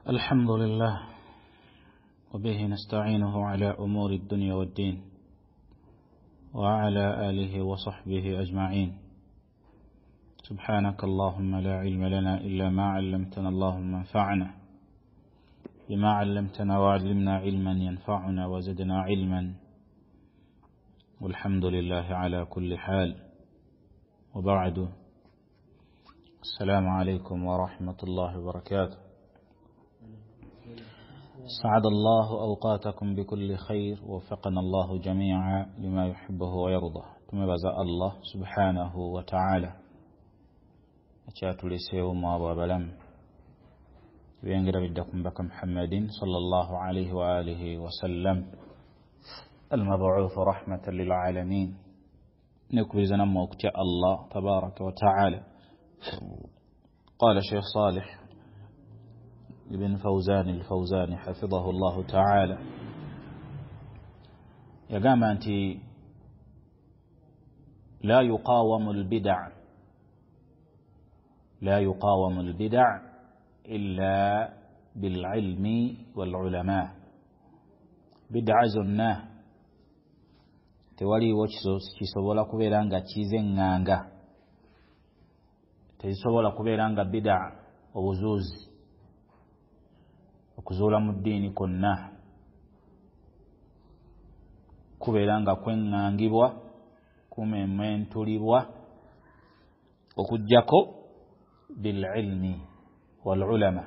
الحمد لله وبه نستعينه على أمور الدنيا والدين وعلى آله وصحبه أجمعين. سبحانك اللهم لا علم لنا إلا ما علمتنا، اللهم انفعنا بما علمتنا وعلمنا علما ينفعنا وزدنا علما، والحمد لله على كل حال. وبعد، السلام عليكم ورحمة الله وبركاته. سعد الله أوقاتكم بكل خير، ووفقنا الله جميعا لما يحبه ويرضى. تمبزا الله سبحانه وتعالى أشاتوا لسيوم وابلم بينجر بدكم بك محمد صلى الله عليه وآله وسلم المبعوث رحمة للعالمين. نكبزنا موقت الله تبارك وتعالى. قال الشيخ صالح ابن فوزان الفوزاني حفظه الله تعالى، يقام أنت لا يقاوم البدع إلا بالعلم والعلماء. بدع زناه tewali kisobola kubeera nga kizeŋŋanga, tezisobola kubeera nga bid'a obuzuuzi okuzuula mu ddiini kwonna, kubeera nga kweŋŋangibwa kumementulibwa okujjako bililmi walulama.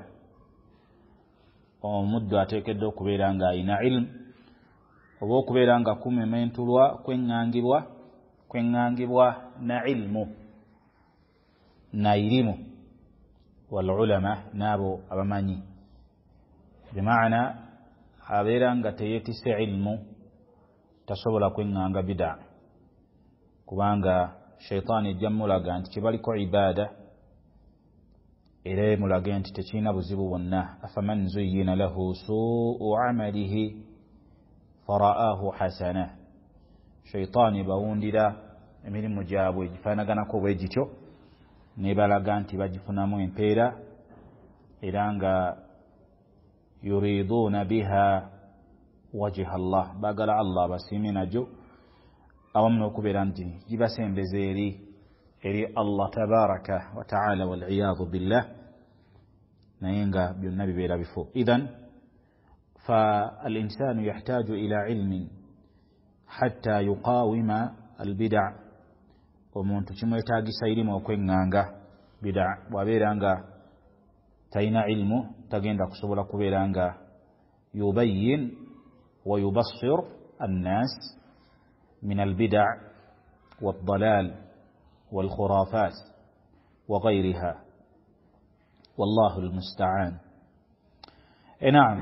Omuddu ateekeddwa okubeera nga alina ilmu, oba okubeera nga kumementulwa kweŋŋangibwa na ilmu na irimu walulama n'abo abamanyi. bimaana abeera nga teyeetisse ilmu tasobola kweŋŋanga bid'a, kubanga sheitaani ejja mulaga nti kibaliko ibaada era emulage nti tekirina buzibu bwonna. afaman zuyyina lahu suu'u amalihi fara'aahu hasana. sheitaani bawundira emirimu gyabwe egifaanaganako bwe gityo, nebalaga nti bagifunamu empeera era nga yuriduuna biha wajha Allah, baagala Allah basiime nagyo, awamu n'okubeera nti gibasembeza eri Allah tabaraka wa ta'ala, wal'iyadhu billah, naye nga byonna bibeera bifo. idhan فالإنسان يحتاج إلى علم حتى يقاوم البدع. omuntu kimwetaagisa irimu okweŋŋanga bid'a. bw'abeera nga talina ilmu tagenda kusobola kubeera nga yubayyin wa yubassir annas min albid'a waddalal walkhurafat wa ghayriha, wallahu almusta'an. Naam,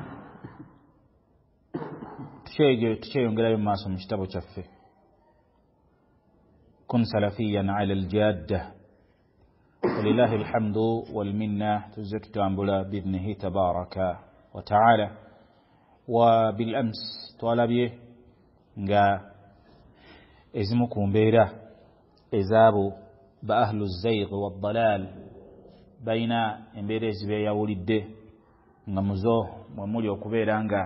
tukyeyongerayo mu maaso mu kitabo kyaffe kun salafiyan ala aljadda, walillahi alhamdu walminna. tuzze tutambula biidhnihi tabaraka wa ta'ala. wa bilams twalabye nga ezimu ku mbeera ezaabo ba ahlu zayg waddalal bayina embeera ezibeeyawulidde, nga muzo mwe muli okubeera nga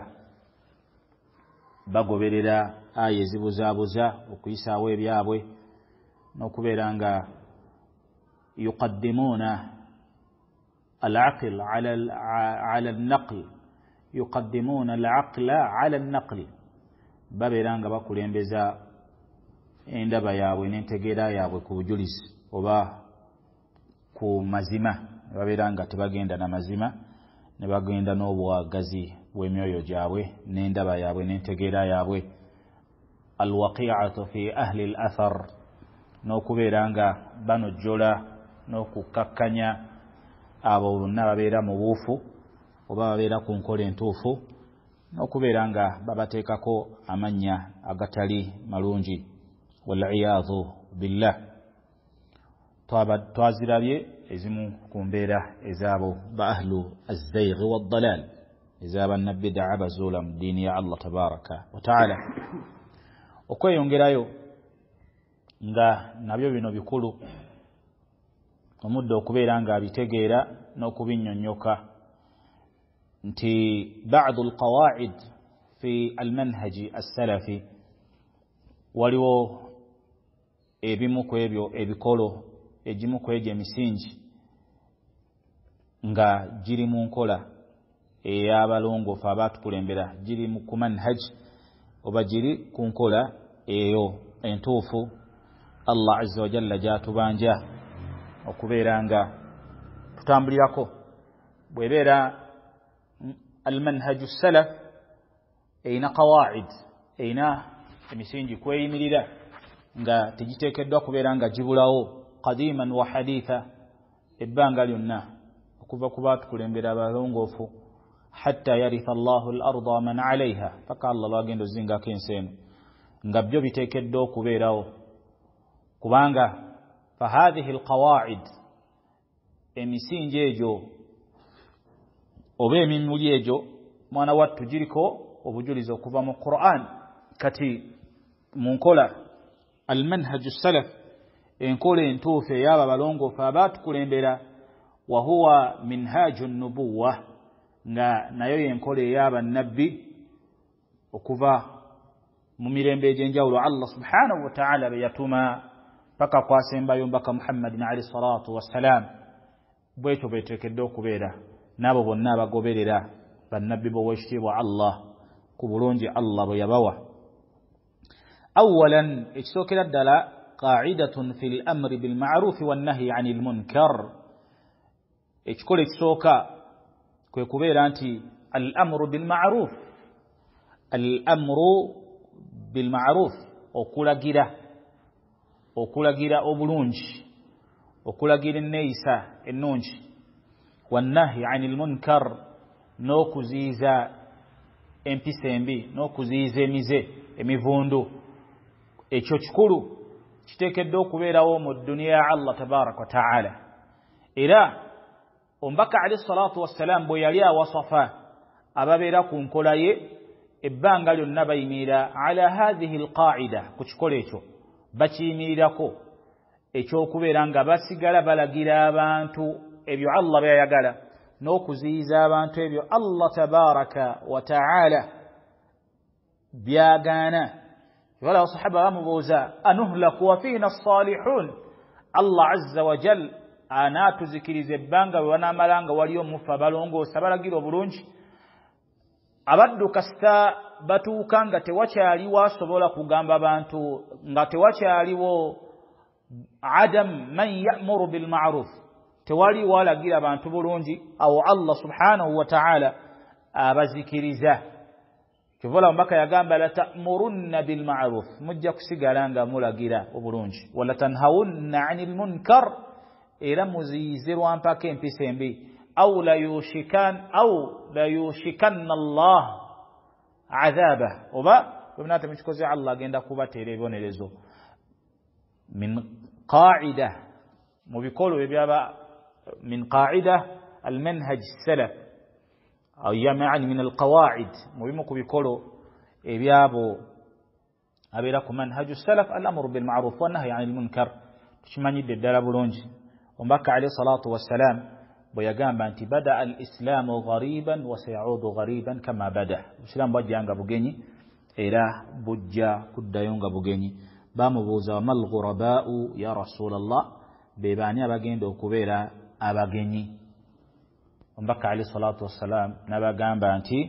bagoberera aya ezibuzaabuza okuyisaawo ebyabwe, n'okubeera nga yuqaddimuuna al-aql ala an-naql, yuqaddimuuna al-aqla ala an-naql. babeera nga bakulembeza endaba yaabwe n'entegeera yaabwe ku bujulizi oba ku mazima, ne babeera nga tebagenda na mazima, ne bagenda n'obwagazi bw'emyoyo gyabwe n'endaba yaabwe n'entegeera yaabwe. alwaqi'atu fi ahli al-athar, n'okubeera nga banojjola n'okukkakkanya abo bonna babeera mu buufu oba babeera ku nkola entuufu, n'okubeera nga babateekako amannya agatali malungi, wal'iyadhu billah. twazirabye ezimu ku mbeera ezaabo ba ahlu az-zayg waddalal, ez'abannabid'a bazuula mu ddiini ya Allah tabaraka wa ta'ala. okweyongerayo nga nabyo bino bikulu, omudde okubeera nga abitegeera n'okubinnyonnyoka nti بعض القواعد في المنهج السلفي waliwo ebimu ku ebyo ebikolo egimu ku egyo emisingi nga giri mu nkola ey'abalongoofu abaatukulembera giri ku manhaj oba giri ku nkola eyo entuufu Allah azza wa jalla gy'atubanja okubeera nga tutambulirako. bw'ebeera almanhaju salaf eyina qawaid, eyina emisingi kweyimirira nga tegiteekeddwa kubeera nga gibulawo qadiman wa haditha ebbanga lyonna okuva ku baatukulembera abalongoofu hatta yaritha Allahu al-ardha wa man alayha, paka Allah lwagenda ozingako ensi eno, nga byo biteekeddwa okubeerawo. kubanga fa hadhihi alqawaid, emisingi egyo oba emimuli egyo mwana wattu giriko obujulizi okuva mu Qur'an. kati mu nkola almanhaju salaf, enkola entuufu ey'abo abalongoofu abaatukulembera, wa huwa minhaju nubuwa, nga nayo yenkola ey'abannabbi okuva mu mirembe egy'enjawulo Allah subhanahu wa ta'ala be yatuma paka kwasembayo mbaka Muhammadin alayhi salatu wassalam. bwekyo bweteekeddwa okubeera n'abo bonna abagoberera bannabbi b'owekitiibwa Allah ku bulungi Allah bwe yabawa. awalan, ekisookera ddala qa'idatun fi l-amri bil-ma'rufi wan-nahyi 'anil munkar. ekikola ekisooka kwe kubeera nti al-amru bil-ma'ruf, al-amru bil-ma'ruf, okulagira obulungi, okulagira enneeyisa ennungi, wan-nahyi 'anil munkar, n'okuziyiza empisa embi, n'okuziyiza emize, emivundu. ekyo kikulu kiteekeddwa okubeerawo mu dduniya ya Allah tabaraka wa ta'ala. era omubaka alayhi salatu wassalam bwe yali awasafa ababeera ku nkola ye, ebbanga lyonna bayimirira ala hadhihi alqaida, ku kikola ekyo bakiyimirirako, ekyokubeera nga basigala balagira abantu ebyo Allah byayagala, n'okuziyiza abantu ebyo Allah tabaraka wa ta'ala byagaana. wala abasahaba bamubuuza anuhlaku wa fiina as-salihun, Allah azza wa jal anaatuzikiriza ebbanga bwe wanaamala nga waliyo mufa balongoosa balagira obulungi, abaddu kasita batuuka nga tewakyaliwo asobola kugamba bantu, nga tewakyaliwo adam man ya'muru bil ma'ruf, tewaliwo alagira abantu bulungi, awo Allah subhanahu wa ta'ala abazikiriza. kivola omubaka yagamba la ta'murunna bil ma'ruf, mujja kusigala nga mulagira obulungi, wala tanhawunna 'anil munkar, era muziyizirwa mpaka empisa embi, aw la yushikanna Allah adhaba, oba bwemunate mukikoze Allah agenda kubateera ebibonerezo. min qa'ida, mu bikolo ebyaba min qa'ida almanhaj salaf, aw yani min alqawaid, mu bimu ku bikolo ebyabo abeera ku manhaju salaf al-amru bil ma'ruf wa nahyi 'anil munkar. tukimanyidde ddala bulungi omubaka alayhi salatu wassalam bwe yagamba nti bada al-islamu ghariban wa sayaudu ghariban kama bada, obusiraamu bwajja nga bugenyi era bujja kuddayo nga bugenyi. bamubuuza wamal ghurabau ya rasulallah, be baani abagenda okubeera abagenyi? omubaka alayhi salatu wassalam nabagamba nti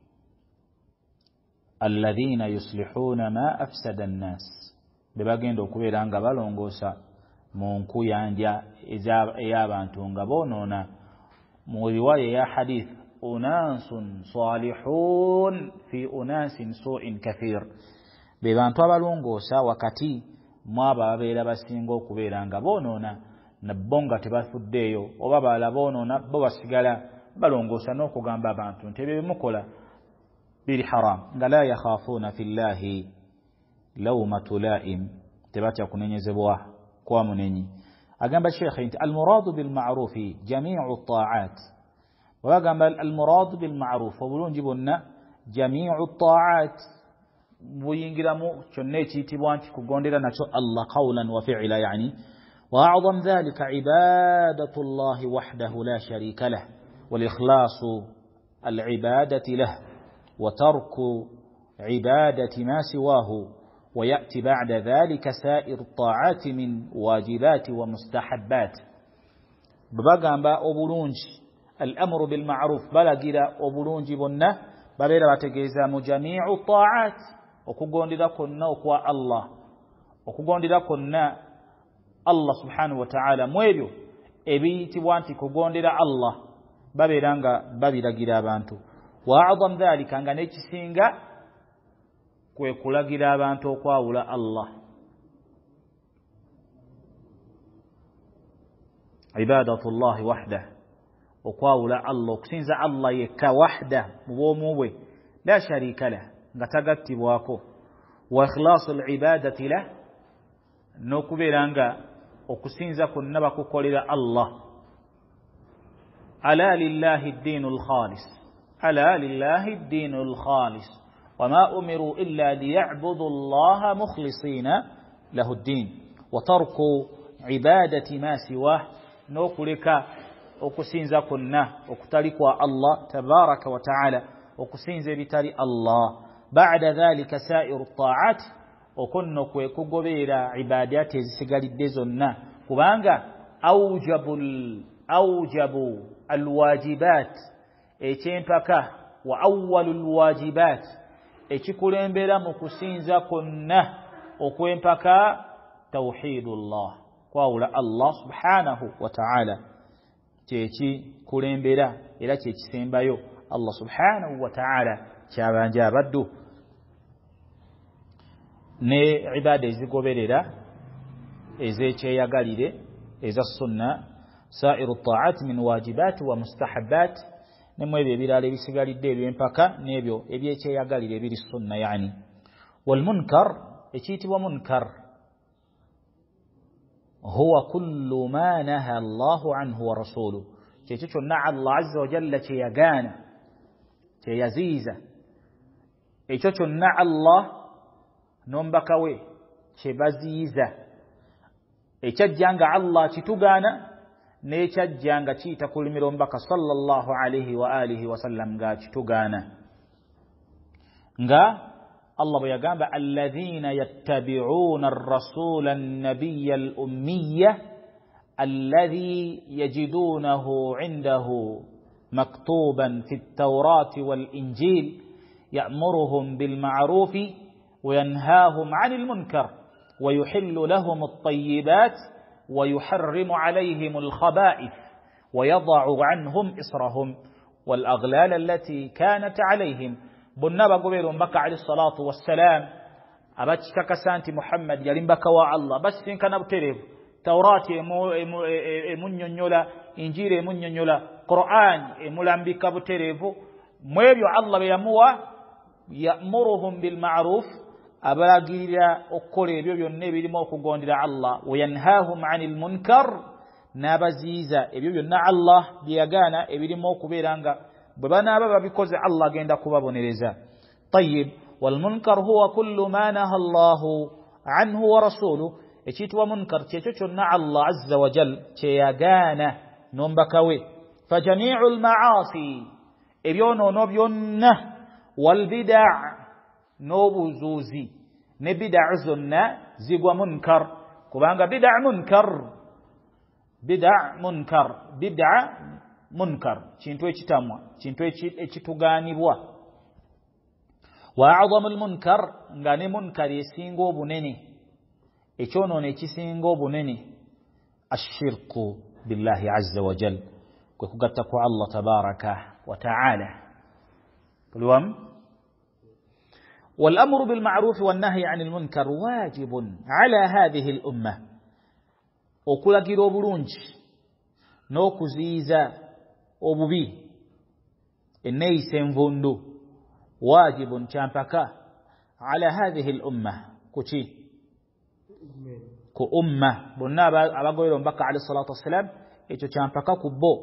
alladhina yuslihuna ma afsada an-nas, be bagenda okubeera nga balongoosa mu nkuyanja ey'abantu nga boonoona. mu riwaya ya hadith unasun salihun fi unasin su'in kathir, be bantu abalongoosa wakati mu abo ababeera basinga okubeera nga boonoona, nabbo nga tebafuddeeyo, oba bala boonoona bo basigala balongoosa n'okugamba abantu nti ebyo bimukola biri haram, nga la yakhafuuna fi llahi lawmatu laim, tebatya kunenyezebwa kwa munenyi. agamba sheikh nti almuradu bilma'rufi jamiu at-ta'at, wagamba almuradu bilma'ruf obulungi bwonna jamiu at-ta'at, buyingiramu kyonna ekiyitibwa nti kugondera nakyo Allah qawlan wa fi'la, yani wa a'zam dhalika ibadatu llahi wahdahu la sharika lah wal ikhlasu العبادة له وترك عبادة ما سواه ويأتي بعد ذلك سائر الطاعات من واجبات ومستحبات ببغامبا أبولونج الأمر بالمعروف بلغيرا أبولونج بنا ببيرا باتجيزا جميع الطاعات وكغوندira كنا okwa Allah okugondera konna Allah subhanahu wa ta'ala mwebyo ebiyitibwa nti kugondera Allah baberanga babiragira abantu wa a'zam dhalika nga nekisinga kwe kulagira abantu okwawula Allah ibadatullahi wahda okwawula Allah okusinza Allah yekka wahda mubomubwe la sharika la nga tagattibwako wa ikhlasul ibadati la nokuberanga okusinza konna bakukolera Allah ala lillahi ad-dinul khalis ala lillahi ad-dinul khalis wama umiru illa liya'budu Allah mukhlisina lahu ad-din wa tarku ibadati ma siwa nokuleka okusinza konna okutalikwa Allah tabaraka wa ta'ala okusinza ebitali Allah ba'da dhalika sa'iru at-ta'at okunno kwe kugobeera ibadati ezisigalidde zonna kubanga awjabu alwajibat ekyempaka wa awwalul wajibat ekikulembera mu kusinza konna okwempaka tawhidullah kwawula Allah subhanahu wa ta'ala kyeki kulembera era kyekisembayo Allah subhanahu wa ta'ala kyabanja abaddu ne ibada ezigoberera ezekyeyagalire eza sunna sa'iru ta'at min wajibat wa mustahabbat nemwe ebirala ebisigalidde ebyempaka nebyo ebyekyeyagalire ebiri sunna yani wal munkar ekiyitibwa munkar huwa kullu ma naha Allahu anhu wa rasuluhu kyekyo kyonna Allah azza wa jalla kyeyagaana kyeyaziiza ekyo kyonna Allah nombaka we kyebaziiza ekyajjanga Allah kitugaana n'ekyajjanga kiyita kulimira ombaka sallallahu alayhi wa alihi wasallam nga kitugaana nga Allah bwe yagamba alladhina yattabi'una ar-rasula an-nabiyya al-ummiyya alladhi yajidunahu 'indahu maktuban fi at-taurati wal-injil ya'muruhum bil-ma'rufi وينهاهم عن المنكر ويحل لهم الطيبات ويحرم عليهم الخبائث ويضع عنهم إصرهم والأغلال التي كانت عليهم بنابا قبيل بكى عليه الصلاة والسلام أبتشك كسانت محمد يلين بكى الله بس إن كان بتريب توراة من ينيولا إنجيل من ينيولا قرآن ملان بك بتريب مويبيو الله بيموا يأمرهم بالمعروف abalagirira okukola ebyo byonna ebirimu okugondera Allah wayanhahum 'anil munkar nabaziiza ebyo byonna Allah byeyagaana ebirimu okubeeranga bwe banaaba babikoze Allah agenda kubabonereza tayyib wal munkar huwa kullu ma naha Allahu anhu wa rasuluhu ekiyitibwa munkar kyekyo kyonna Allah azza wa jal kyeyagaana nombaka we fajami'ul ma'asi ebyonoono byonna wal bid'a n'obuzuuzi ne bid'a zonna zigwa munkar kubanga bid'a munkar kintu ekitamwa kintu ekitugaanibwa wa a'zamul munkar nga ne munkar esinga obunene ekyonoono ekisinga obunene ashirku billahi azza wa jal kwe kugatta ku Allah tabaraka wa ta'ala tuliwam والأمر بالمعروف والنهي عن المنكر واجب على هذه الأمة okulagira obulungi n'okuziyiza obubi enneeyisa envundu waajibun kyampaka ala hadhihi al-umma kuki ku umma bonna abagoberera omubaka alayhi salatu wassalam ekyo kyampaka ku bo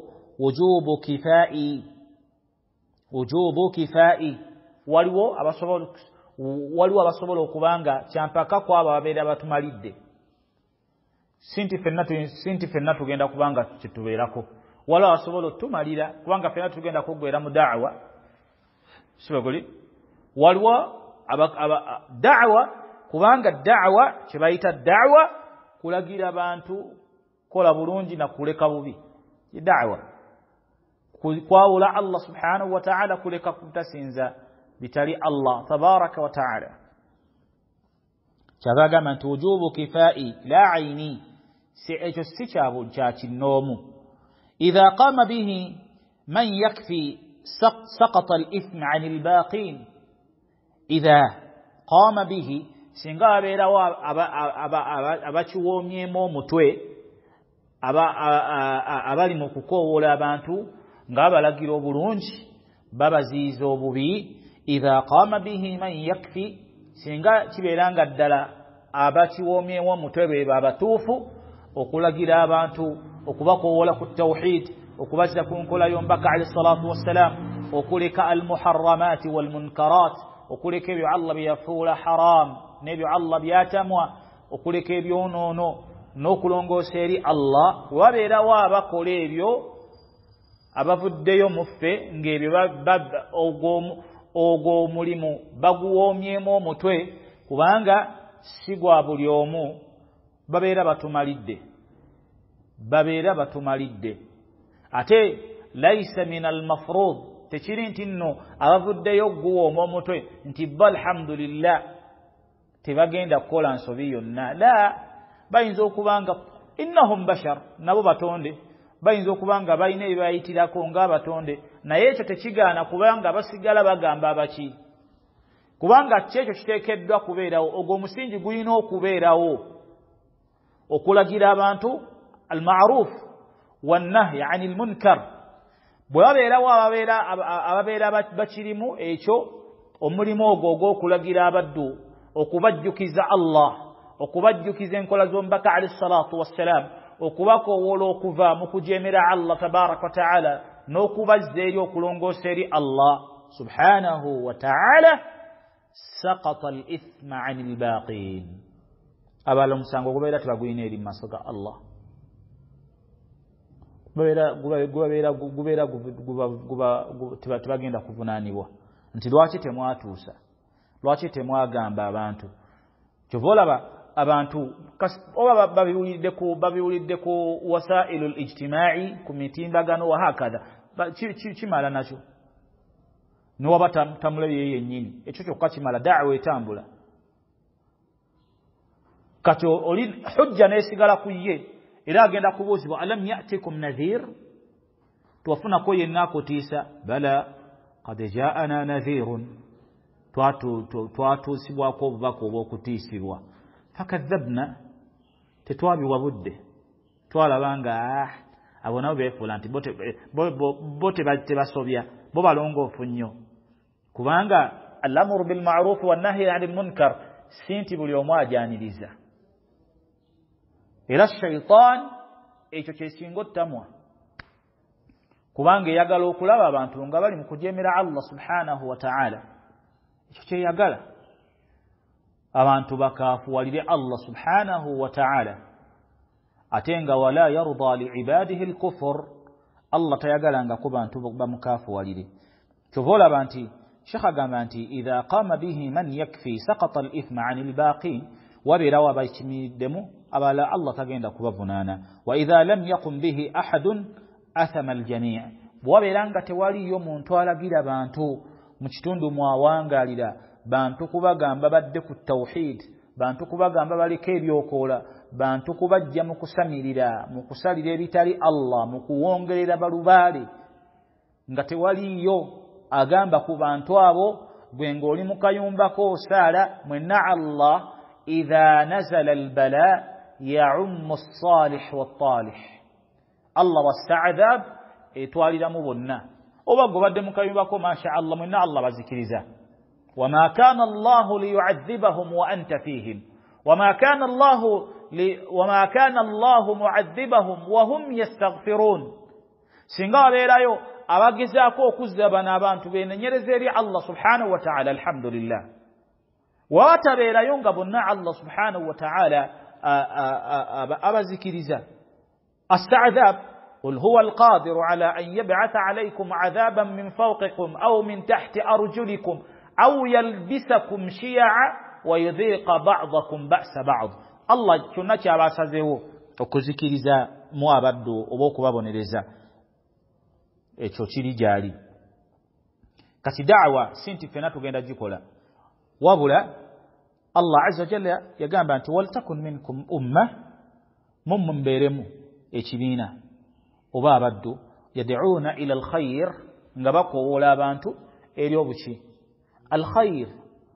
wujubu kifaa'i waliwo abasobola okubanga kyampaka kwabo ababeera batumalidde sinti fenna tugenda kubanga kitubeerako wala asobola otumalira kubanga fena tugenda kuggwera mu da'wa sibagoli waliwo da'wa kubanga da'wa kibayita da'wa kulagira abantu kola bulungi na kuleka bubi da'wa kwawula Allah subhanahu wa ta'ala kuleka kutasinza bitali Allah tabaraka wa ta'ala kyabagamba nti wujubu kifai la aini ekyo si kya kinoomu idha qama bihi man yakfi saqata al-ithmi 'ani al-baqin idha qama bihi singa abeerawo abakiwoomyemu omutwe abali mu kukoowoola abantu ng'abalagira obulungi babaziiza obubi idha qama bihi man yakfi singa kibeera nga ddala abakiwoomyemu omutwe be babatuufu okulagira abantu okubakoowoola ku tawhid okubazza ku nkola y'omubaka alayhi salatu wassalam okuleka almuharramati walmunkarat okuleka ebyo Allah byeyafuula haram n'ebyo Allah byatamwa okuleka ebyonoono n'okulongoosa eri Allah wabeerawo abakola ebyo abavuddeyo muffe ng'ebyo ogwo omulimu baguwoomyemu omutwe kubanga si gwa buli omu babeera batumalidde ate laisa min almafrud tekiri nti nno abavuddeyo guwooma omutwe nti ba alhamdulillah tebagenda kukola nsobi yonna la bayinza okubanga innahum bashar nabo batonde bayinza okubanga balina ebibayitirako ng'abatonde naye ekyo tekigaana kubanga basigala bagamba abaki kubanga kyekyo kiteekeddwa kubeerawo ogwo omusingi gulina okubeerawo okulagira abantu almaruf wannahyi ani almunkar bwe babeerawo ababeera bakirimu ekyo omulimu ogwo ogw'okulagira abaddu okubajjukiza Allah okubajjukiza enkola z'omubaka alayhi salatu wassalam okubakoowoola okuva mu kujeemera Allah tabaraka wa ta'ala n'okubazza eri okulongoosa eri Allah subhanahu wa ta'ala saqata al-ithma 'ani al-baqin abala omusango gubeera tebagulina eri mu maaso ga Allah tebagenda kuvunaanibwa nti lwaki temwatuusa lwaki temwagamba abantu kyova olaba abantu oba babiwulidde ku wasailu lijtimai ku mitimbagano wahakadha kimala nakyo nowaba tamulabye yennyini ekyo kyokka kimala da'wa etambula kati oli hujja nesigala ku ye era agenda kubuuzibwa alam ya'tikum nadhir twafunako yenna akutiisa bala qad ja'ana nadhirun twatuusibwako obubaka obw'okutiisibwa fakadhabna tetwabiwabudde twalaba nga abo nabo beefuula nti bo tebasobya bo balongoofu nnyo kubanga al-amru bilma'ruf wannahyi 'anil munkar si nti buli omu ajaaniriza era shaitan ekyo kyesinga ottamwa kubanga eyagala okulaba abantu nga bali mu kujeemera Allah subhanahu wa ta'ala ekyo kyeyagala abantu bakaafuwalire Allah subhanahu wa ta'ala ate nga wala yarda liibadihi al-kufr Allah tayagalanga ku bantu bamukaafuwalire kyova olaba nti Sheikh agamba nti idha qama bihi man yakfi saqata al-ithma 'ani al-baqin wabeerawo abakimiddemu abala Allah tagenda kubavunaana wa idha lam yaqum bihi ahadun athama al-jami' wabeeranga tewaliyo muntu alagira bantu mu kitundu mwawangalira bantu kubagamba badde ku tawhid bantu kubagamba baleka ebyokoola bantu kubajja mu kusamirira mu kusalira ebitali Allah mu kuwongerera balubaale nga tewaliyo agamba ku bantu abo gwe ng'oli mu kayumbako osaala mwenna Allah idha nazala albala ya'ummu as-salih wat-talih Allah wasta'adhab etwaliramu bonna oba gobadde mu kayumbako masha Allah mwenna Allah bazikiriza وما كان الله ليعذبهم وأنت فيهم وما كان الله معذبهم وهم يستغفرون singa beerayo abagezaako okuzzabana abantu beenenyereza eri Allah subhanahu wa ta'ala alhamdulillah watabeerayo nga bonna Allah subhanahu wa ta'ala abazikiriza asta'adhab قل هو القادر على أن يبعث عليكم عذابا من فوقكم أو من تحت أرجلكم أو يلبسكم شيعا ويذيق بعضكم بأس بعض. الله kyonna kyabasazeewo okuzikiriza mu abaddu oba okubabonereza ekyo kiri gyali. Kati da'wa sinti fena tugenda gikola wabula Allah azza wa jalla yagamba nti waltakun minkum umma mumberemu ekibiina oba abaddu yad'una ila alkhayr nga bakoola abantu eri obuki alkhayr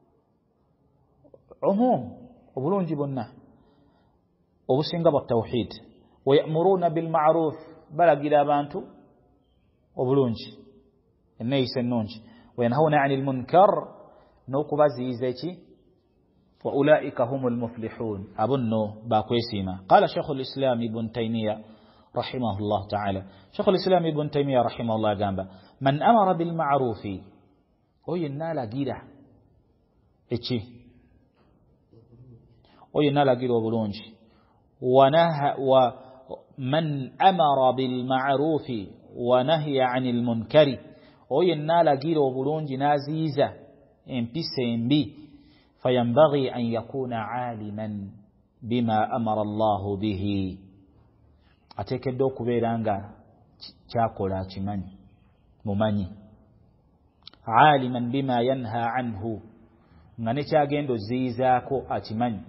umum obulungi bonna obusinga bwa tawhid wayamuruna bilma'ruf balagira abantu obulungi enneeyisa ennungi wayanhawna 'anil munkar n'okubaziyiza eki wa ulaika humul muflihun abunno bakwesiima. Qala Shaykhul Islam Ibn Taymiyyah rahimahullah ta'ala, Shaykhul Islam Ibn Taymiyyah rahimahullah gamba man amara bil ma'rufi oyenna lagira eki oyenna lagira obulungi wa man amara bil ma'rufi wa nahiya 'anil munkari oyenna lagira obulungi naziiza empisa embi فينبغي أن يكون عالما بما أمر الله به ateekeddwa okubeera nga kyakola akimanyi mumanyi aliman bima yanha anhu nga nekyagenda oziyizaako akimanyi.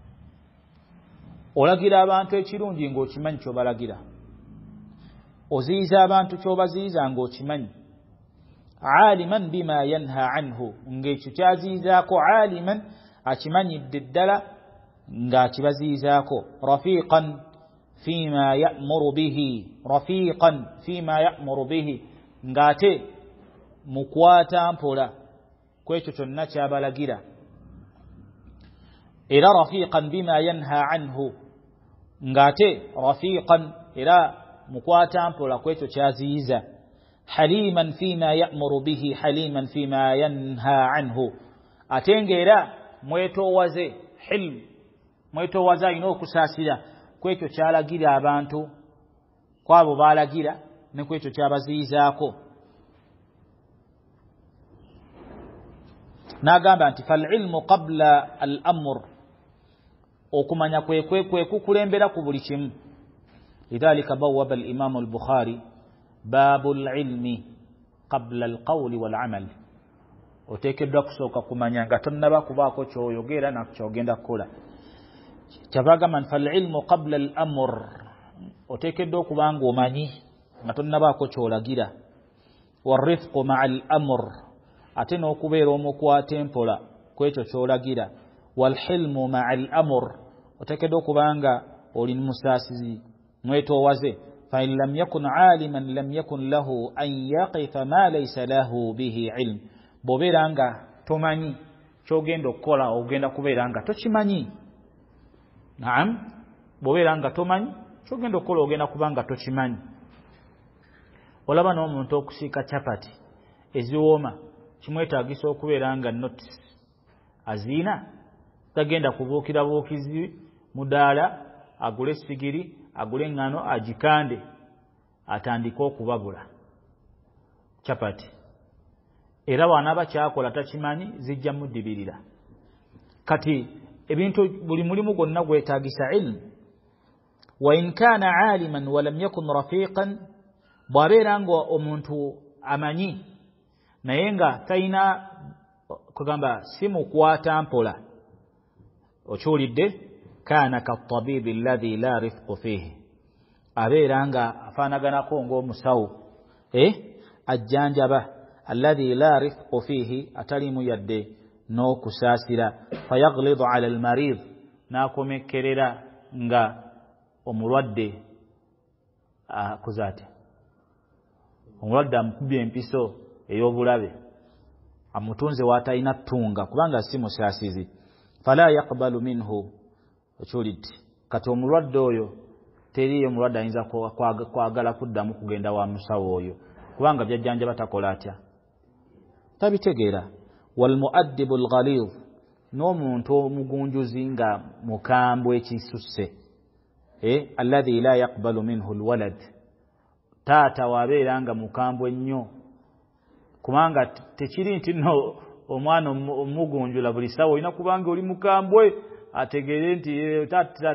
Olagira abantu ekirungi ng'okimanyi kyobalagira, oziyiza abantu kyobaziyiza ng'okimanyi. aliman bima yanha anhu ng'ekyo kyaziyizaako aliman akimanyidde ddala ng'akibaziyizaako. rafiqan fima ya'muru bihi ng'ate mukwata mpola kwekyo kyonna kyabalagira. era rafiqan bima yanha anhu ng'ate rafiqan era mukwata mpola kwekyo kyaziyiza. haliman fima ya'muru bihi haliman fima yanha anhu ate ng'era mwetoowaze hilm mwetoowaze alina okusaasira kwekyo kyalagira abantu kwabo baalagira ne kwekyo kyabaziyizaako. n'agamba nti falilmu qabla al amr okumanya kwe kukulembera ku buli kimu. lidhalika bawwaba al imamu al bukhari babu lilmi qabla alqawli walamal oteekeddwa kusooka kumanya nga tonnaba kubaako kyoyogera nakyogenda kukola. kyavagamba falilmu qabla alamr oteekeddwa okuba nga omanyi nga tonnabaako kyolagira. warifqu maa alamr ate n'okubeera omukwata empola kwekyo kyolagira. walhilmu maa alamr oteekeddwa okuba nga oli musaasizi mwetoowaze. فإن لم يكن عالما لم يكن له أن يقف ما ليس له به علم. bw'obeera nga tomanyi kyogenda okukola ogenda kubeera nga tokimanyi. naam bw'obeera nga tomanyi kyogenda okukola ogenda kuba nga tokimanyi. olaba n'omuntu okusiika capati eziwooma kimwetaagisa okubeera nga notice aziina tagenda kubuukira buukizi mudaala agule sigiri agule engano agikande atandike okubabula capati. era bw'anaaba kyakola takimanyi zijja mudibirira. kati ebintu buli mulimu gwonna gwetaagisa ilmu. wa in kaana aliman walam yakun rafiqan bw'abeera nga omuntu amanyi naye nga talina kugamba si mukwata mpola okiwulidde kaana katabibi alladhi la rifqu fihi abeera nga afaanaganako ng'omusawo ajjanjaba alladhi la rifqu fihi atalimu yadde n'okusaasira. fayaglidu ala almarid n'akomekkerera nga omulwadde akuzaate omulwadde amukubye empiso ey'obulabe amutunze waatalina ttunga kubanga si musaasizi. fala yaqbalu minhu okiwulidde kati omulwadde oyo teriyo mulwadde ayinza kwagala kuddamu kugenda wa musawo oyo kubanga byajjanjaba takola atya tabitegeera. walmuaddibu alghaliz n'omuntu omugunjuzi nga mukambwe ekisusse alladhi la yaqbalu minhu alwalad taata wabeeranga mukambwe nnyo kubanga tekiri nti no omwana omugunjula buli ssaawa olina kubanga oli mukambwe ategeere nti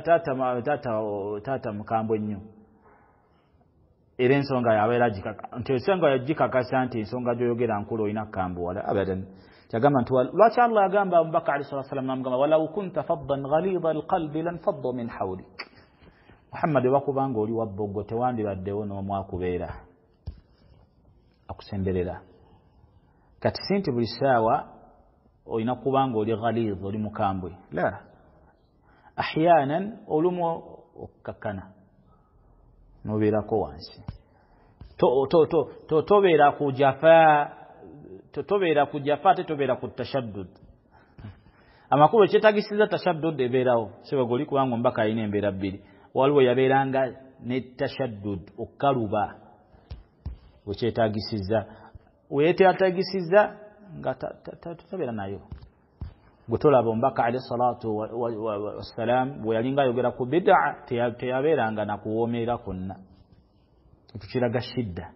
taata mukambwe nnyo era ensonga yabeera nti ensonga yagikakasa nti ensonga gy'oyogera nkulu olina kukambuwala abadan kyagamba nti lwaki Allah yagamba Abubakar alayhi salatu wassalam namugamba walau kunta faddan ghalidha alqalbi lanfaddu min hawlik Muhammad wakubanga oli wabbogo tewandibaddewo n'omu akubeera akusemberera kati si nti buli ssaawa olina kubanga oli ghalidh oli mukambwe la ahyanan olumu okukakkana nobeerako wansi tobeera ku jafa tobeera ku jafa ate tobeera ku tashaddud amakulu ekyetagisiza tashaddud ebeerawo sebega oli kubanga omubaka alina embeera bbiri waliwo yabeeranga ne tashaddud okukaluba wekyetagisiza weyetatagisiza nga tobeera nayo gwe tolaba omubaka alayhi salatu wassalam bwe yalinga ayogera ku bid'a teyabeeranga nakuwoomerera kwonna ekyo kiraga shidda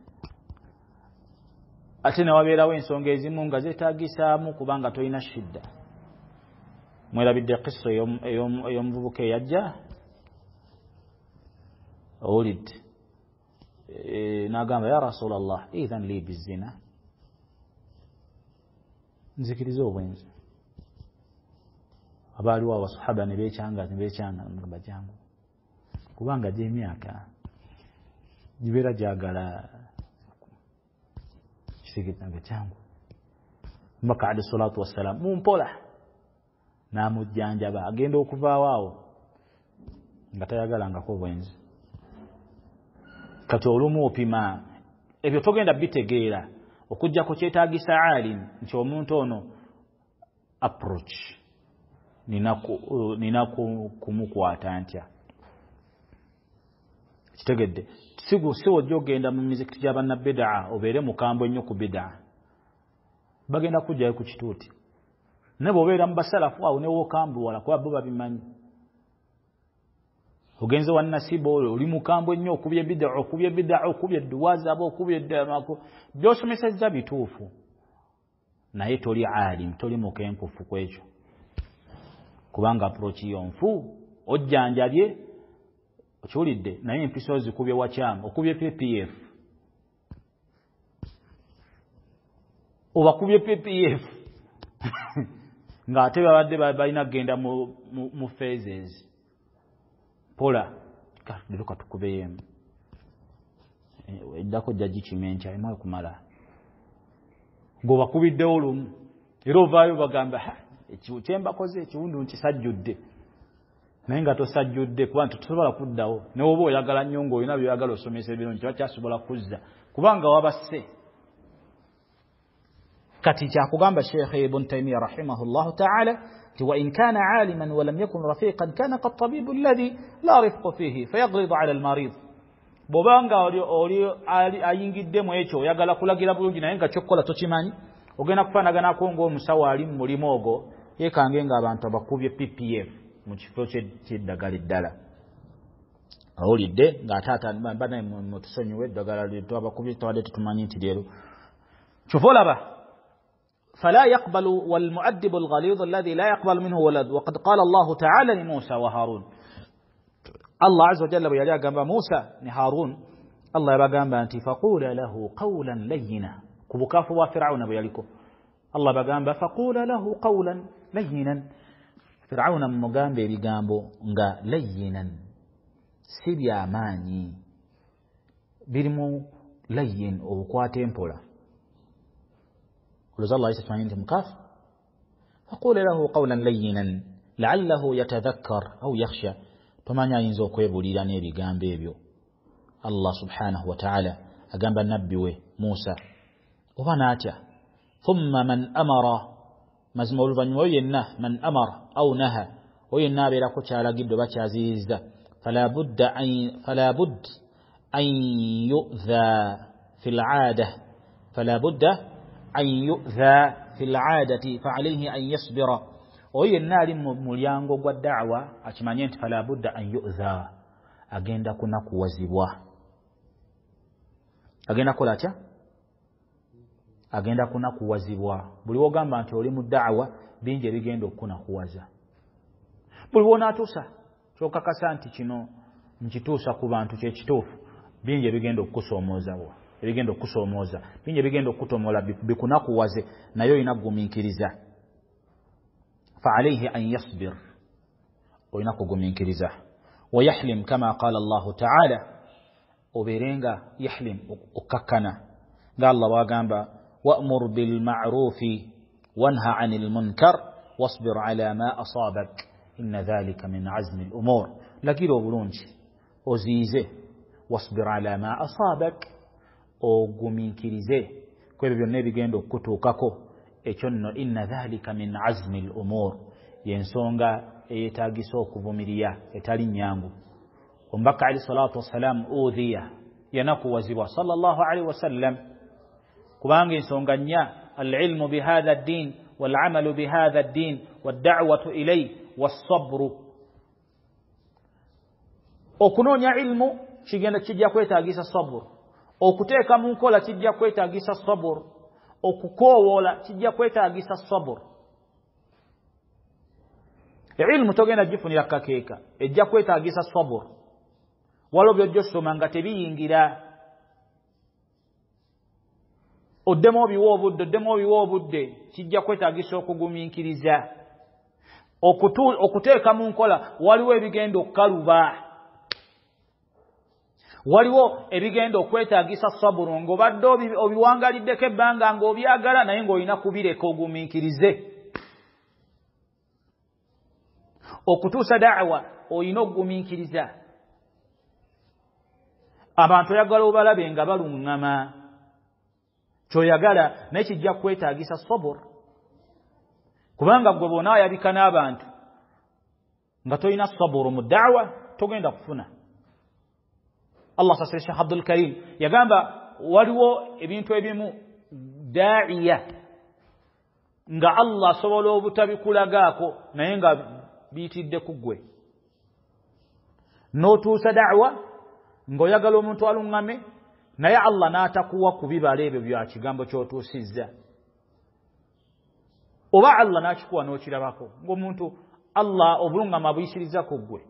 ate newabeerawo ensonga ezimu nga zeetagisaamu kubanga tolina shidda mwerabidde qissa ey'omuvubuka eyajja owulidde n'agamba ya rasulallah idhan li bizina nzikiriza obwenzi abaaliwo abasahaba ne beekyanga nga jangu kubanga gy'emyaka gibeera gyagala kisigitanga kyangu mbaka alayhi salatu wassalam mumpola n'amujjanjaba agenda okuvaawo awo nga tayagalangako bwenzi kati olumu opima ebyo togenda bitegeera okujjako kyetaagisa alim nti omuntu ono approach nina kumukwata ntya kitegedde siwojja ogenda mu mizikiti gy'abanna bid'a obeere mukambwe ennyo ku bid'a bagenda kujjayo ku kituuti ne bw'obeera mu basalafu awo newokambuwala kuba bo babimanyi ogenze wa nasibu oli mukambwe ennyo okubye bid'a okubye edduwazi aba okubye by'osomesezza bituufu naye toli alim toli mukenkufu ku ekyo kubanga approach yonfu ojjanjabye okiwulidde naye empisa ozikubye wakyamu okubye PPF obakubye PPF ng'ate babadde balina kugenda mu phases pola lero katukubeemu eddako jjaji kimenkya emawe kumala ng'obakubiddewo lumu era ovaayo bagamba kyembakoze ekiwundu nkisajjudde naye nga tosajjudde kubanga tosobola kuddawo ne oba oyagala nnyo ng'olina byoyagala osomesa ebirungi tebakyasobola kuzza kubanga wabasse kati kyakugamba Sheikh Ibn Taymiyyah rahimahullahu ta'ala وإن كان عالما ولم يكن رفيقا كان كالطبيب الذي لا رفق فيه فيغلظ على المريض bobanga oli ayingiddemu ekyo oyagala kulagira bulungi naye nga kyokkola tokimanyi ogenda kufaanaganako ng'omusawo ali mu mulimu ogwo yeekange ng'abantu abakubye PPF mu kifo ky'eddagala eddala awulidde ng'ate banaye mutusonyiwe eddagala twabakubye tubadde tutumanyi nti leero kyova olaba فلا يقبل والمؤدب الغليظ الذي لا يقبل منه ولد وقد قال الله تعالى لموسى وهارون الله عز وجل بيجا جنب موسى وهارون الله يبقى جنب أنت فقول له قولا لينا كبكاف وفرعون بيالكم الله بقى جنب فقول له قولا لينا فرعون مجنب بجنبه لينا سبيا ماني برمو لين أو قاتين بولا ولذا الله يسمعني أنت مكاف فقول له قولا لينا لعله يتذكر أو يخشى فمن ينزو كويبو ليلاني بيقام بيبيو الله سبحانه وتعالى أقام بالنبي موسى وفناتيا ثم من أمر مزمول فنوينه من أمر أو نهى وينه بلاكو تعالى قد بك عزيز فلا بد أن يؤذى في العادة فلا بد أن يؤذى في العادة فعليه أن يصبر وينه مليانغو والدعوة أتمنيت فلا بد أن يؤذى أجند كنا كوزبوا agenda kola atya agenda kunakuwazibwa buli wogamba nti oli mu da'wa bingi ebigenda okunakuwaza buli wonaatuusa kyokakasa nti kino nkituusa ku bantu kyekituufu bingi ebigenda okukusoomoozawo ebigenda okusoomooza bingi ebigenda okukutomola bikunakuwaze naye olina kugumiikiriza فعليه أن يصبر وينكو قمينكرزة ويحلم كما قال الله تعالى وبيرينغا يحلم وككنا قال الله وقام وأمر بالمعروف وانهى عن المنكر واصبر على ما أصابك إن ذلك من عزم الأمور لكيلو بلونج وزيزه واصبر على ما أصابك وقمينكرزة كيف النبي قال كتوككو ekyono inna dhalika min azmi al-umur yensonga eyetaagisa okuvumiriya etali nyangu ombaka ali salatu wassalam udhiya yanakuwazibwa sallallahu alaihi wasallam kubanga ensonga nnya al-ilmu bihadha ad-din wal-amalu bihadha ad-din wad-da'watu ilayhi was-sabru okunonya ilmu kigenda kijja kwetaagisa sabr okuteeka mu nkola kijja kwetaagisa sabr okukoowola kijja kwetaagisa sabr ilmu togenda gifunira kakeeka ejja kwetaagisa sabr waliwo by'ojjosoma nga tebiyingira oddemu obiwa obudde kijja kwetaagisa okugumiikiriza okuteeka mu nkola waliwo ebigenda okukaluba waliwo ebigenda okwetaagisa saburu ng'obadde obiwangaliddeko ebbanga ng'obyagala naye ng'olina kubireka ogumiikirize okutuusa da'wa olina okugumiikiriza abantu oyagala obalabe nga baluŋŋama kyoyagala naye kijja kwetaagisa sabur kubanga gwe bona ayabika n'abantu nga tolina saburu mu da'wa togenda kufuna Allah sasire Sheikh Abdul Karim yagamba waliwo ebintu ebimu da'iya nga Allah asobola obutabikulagaako naye nga biyitidde ku ggwe n'otuusa da'wa ng'oyagala omuntu aluŋŋame naye Allah n'atakuwa ku bibala ebyo bya kigambo ky'otuusizza oba Allah n'akikuwa n'okirabako ng'omuntu Allah obuluŋŋama buyisiriza ku ggwe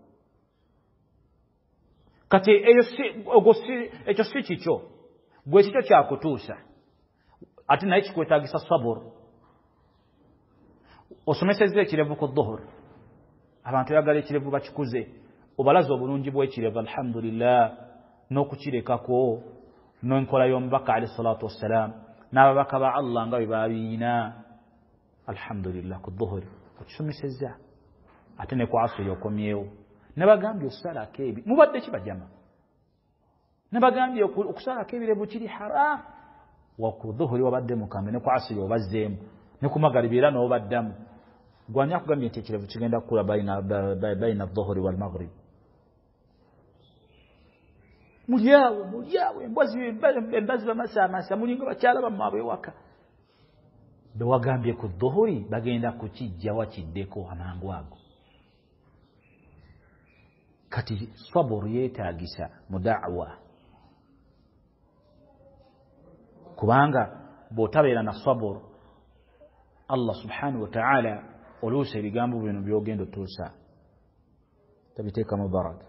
kati ekyo si kikyo gwe kikyo kyakutuusa ate naye kikwetaagisa sabur osomesezza ekirevu ku dhuhur abantu oyagala ekirevu bakikuze obalaza obulungi bw'ekirevu alhamdulillah n'okukirekako n'enkola y'omubaka alayhi salatu wassalam n'ababaka ba Allah nga bwe baabiina alhamdulillah ku dhuhur okisomesezza ate ne ku asiri okomyewo nabagambye osalako ebi mubadde kibajama nabagambye okusalako ebirevu kiri haram waku dhuhuri wabadde mukambe ne ku asiri obazzeemu ne ku magaribi era n'obaddamu gwanya kugambye nti ekirevu kigenda kukula bayina dhuhuri wal maghrib mulyawo embazi bamasaamasa mulinga bakyala bamwe ewaka bewagambye ku dhuhuri bagenda kukijja wakiddeko amangu ago kati sabur yeetaagisa mu da'wa kubanga bw'otabeera na sabur Allah subhanahu wa ta'ala oluusa ebigambo bino by'ogenda otuusa tabiteekamu baraka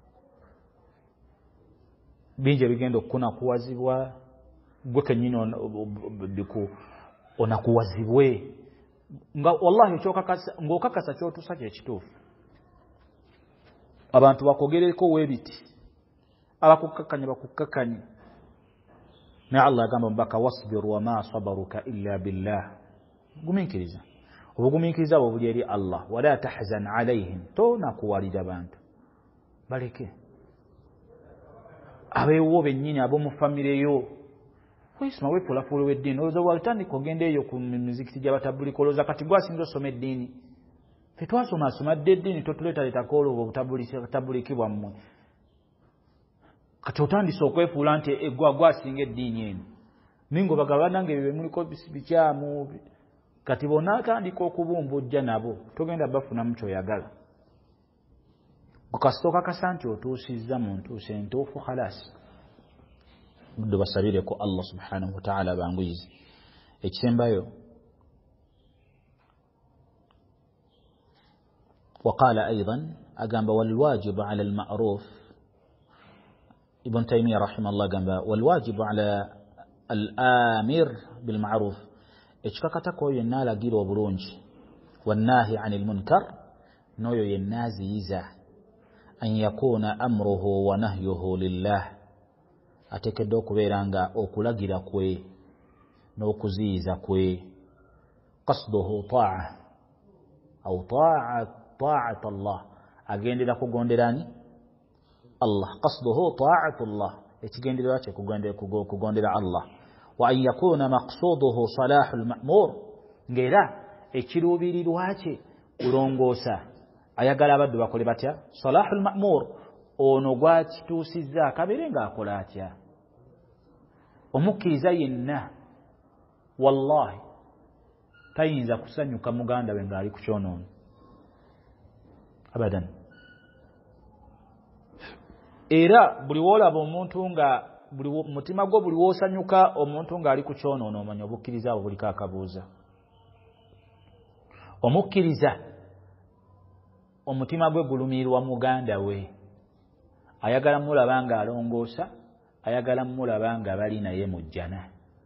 bingi ebigenda okunakuwazibwa gwe kennyini onakuwazibwe nga wallahi ng'okakasa ky'otuusa kyekituufu abantu bakogereko webiti abakukkakanya bakukkakanye naye Allah agamba mbaka wasbir wama sabaruka illa billah gumiikiriza obugumiikiriza bwo buli eri Allah wala tahzan alayhim tonakuwalira bantu baleke abeewo bennyini ab'omu famireyo weesima weefulafuula w'eddiini olowooza bwalitandika ogenda eyo ku mizikiti gy'abatabuliko olowooza kati gwasinza osoma eddiini fetwasoma dde eddiini totuleetaleetako olwo obutabuliki bwammwe kati otandise okwefuula nti gwasinga eddiini eno ningo bagaba nange ebyo bemuliko bikyamu kati bonna atandika okubumbujja nabo togenda bafunamu kyoyagala kasita okakasa nti otuusizza mu ntuusa entuufu khalasi budde basabireko Allah subhanahu wa ta'ala banguyize. Ekisembayo وقال أيضا أقام والواجب على المعروف ابن تيمية رحمه الله قام والواجب على الآمر بالمعروف اشكاكتكو ينالا جيرو برونج والناهي عن المنكر نويو ينازي يزا أن يكون أمره ونهيه لله أتكدو كبيرانغا أوكولا جيرا كوي نوكوزيزا كوي قصده طاعة أو طاعة الله أجندي لكو غوندراني الله قصده طاعة الله اتجندي لكو غوندرا الله وأن يكون مقصوده صلاح المأمور غيرا ekiruubiri lwaki kulongoosa ayagala abaddu bakole batya salahul ma'mur ono gwakituusizza akabeere ng'akola atya omukkiriza yenna wallahi tayinza kusanyuka muganda we ng'ali ku kyonoono abadan era buli woolaba omuntu nga mutima gwo buli woosanyuka omuntu ng'ali ku kyonoono omanya obukkiriza abo buliko akabuuza omukkiriza omutima gwe gulumirirwa muganda we ayagala mulaba nga alongoosa ayagala mulaba nga bali naye mu jjana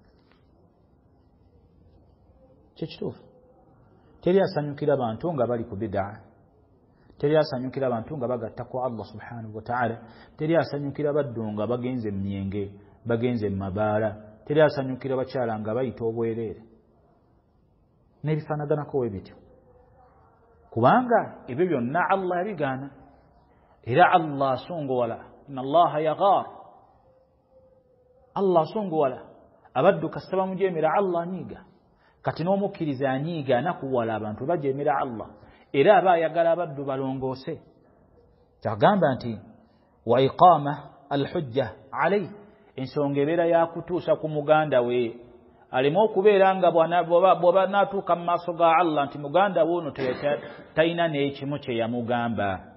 kyekituufu teri asanyukira bantu nga bali ku bid'a teri asanyukira bantu nga bagatta ku Allah subhanahu wa ta'ala teri asanyukira baddu nga bagenze emyenge bagenze mabaala teri asanyukira bakyala nga bayita obwereere n'ebifaanaganako we bityo kubanga ebyo byonna Allah yabigaana era Allah asongowola inna Allaha yaghaar Allah asongowola abaddu kasita bamujeemera Allah anyiiga kati n'omukkiriza anyiiga anakuwala abantu bajeemera Allah era aba ayagala abaddu balongoose kyagamba nti wa iqaama alhujja alayhi ensonga ebeera yakutuusa ku muganda we alema okubeera nga bw'oba n'atuuka mu maaso ga Allah nti muganda we ono talina n'ekimu kye yamugamba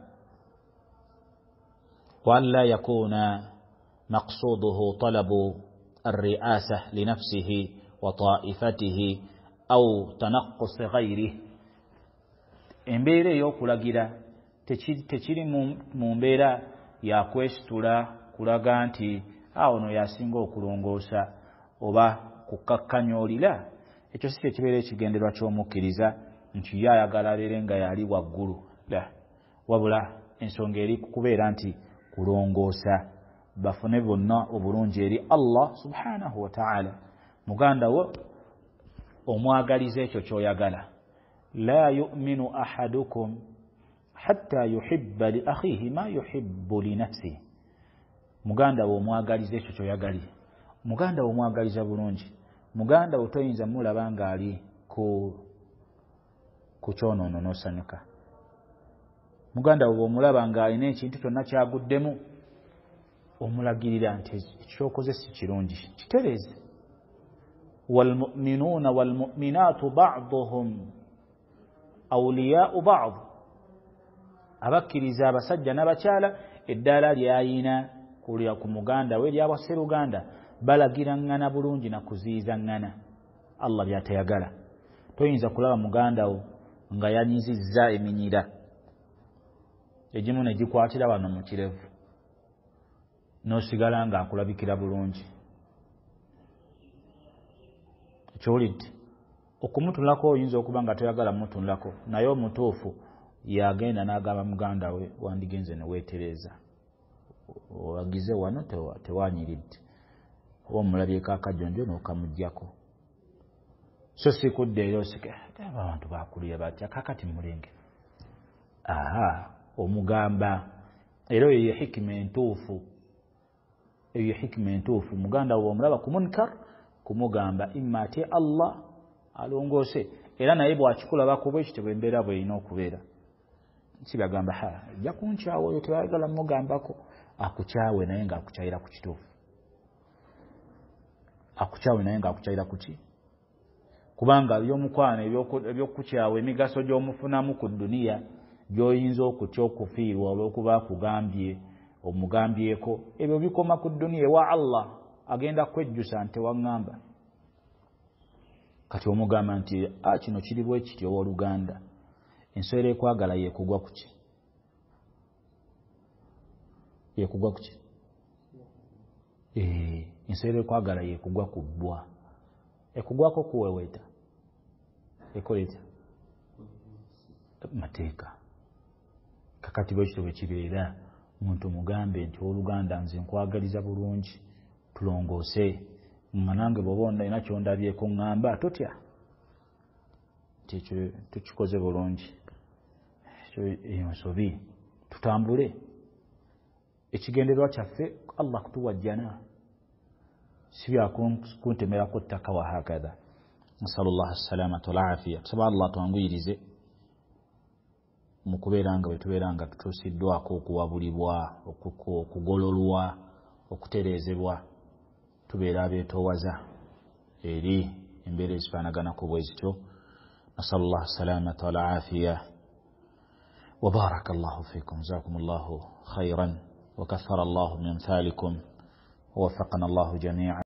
wa an la yakuuna maqsuuduhu talabu alri'asa linafsihi wa taa'ifatihi aw tanaqqusi ghayrihi embeera ey'okulagira tekiri mu mbeera yakwesitula kulaga nti ono yasinga okulongoosa oba kukakkanyoolira ekyo si kyekibeera ekigenderwa ky'omukkiriza nti ye ayagala abeere nga yali waggulu wabula ensonga eri kubeera nti kulongoosa bafune bonna obulungi eri Allah subhanahu wa ta'ala muganda wo omwagaliza ekyo ky'oyagala la yu'minu ahadukum hatta yuhibba li akhihi ma yuhibbu li nafsihi muganda wo omwagaliza ekyo ky'oyagali muganda wo omwagaliza bulungi muganda wo toyinza mulaba nga ali ku kyonoono n'osanyuka muganda wo omulaba nga alina ekintu kyonna kyaguddemu omulagirira nti ekyokoze si kirungi kitereeze walmu'minuuna walmu'minaatu ba'duhum awliyaa'u ba'd abakkiriza abasajja n'abakyala eddaala lyayina kulya ku muganda we lyaba sseruganda balagiraŋŋana bulungi na kuziyizaŋŋana Allah by'atayagala toyinza kulaba muganda wo nga yanyizizza eminyira egimu ne gikwatira wano mu kirevu n'osigala ng'akulabikira bulungi ekyowulidde okumutunulako oyinza okuba nga toyagala mutunulako naye omutuufu yagenda n'agamba muganda we wandigenze ne weetereeza owagize wano tewanyiridde oba omulabyeko akajjonjo n'okamuggyako so si kudda era osika abantu bakulira batya kakati mulenge omugamba era eyo ye hikima entuufu eyo hikima entuufu muganda wo omulaba ku munkar kumugamba imma ate Allah alongoose era naye bw'akikulaba kuba ekyo tebwembeera bw'erina okubeera kibagamba ajja kunkyawa oyo tewayagala mugambako akukyawe naye ng'akukyayira ku kituufu akukyawe naye ng'akukyayira ku ki kubanga by'omukwano ebyokukyawa emigaso gy'omufunamu ku dduniya gy'oyinza okutya okufiirwa olw'okuba akugambye omugambyeko ebyo bikoma ku dduniya ewa Allah agenda kwejjusa nti waŋŋamba kati omugamba nti kino kiri bwe kiti owooluganda ensowera ekwagala yekugwa ku ki yekugwa ku ki ensowera ekwagala yekugwa ku bbwa ekugwako kuweweeta ekoleta mateeka kakati bwe kityo bwe kibeera muntu mugambe nti owooluganda nze nkwagaliza bulungi tulongoose nga nange bw'oba olina kyondabyeko ŋŋamba totya nti ekyo tukikoze bulungi eyo nsobi tutambule ekigendererwa kyaffe Allah kutuwajjana si byakuntemerako ttaka wa hakadha nasalullah assalamata walaafiya tusaba Allah twanguyirize mu kubeera nga bwe tubeera nga tutuusiddwako okuwabulibwa okugololwa okutereezebwa tubeera abeetoowaza eri embeera ezifaanaganako bwe zityo nasalullah assalamata walaafiya وبارك الله فيكم جزاكم الله خيرا وكثر الله من ذلكم ووفقنا الله جميعا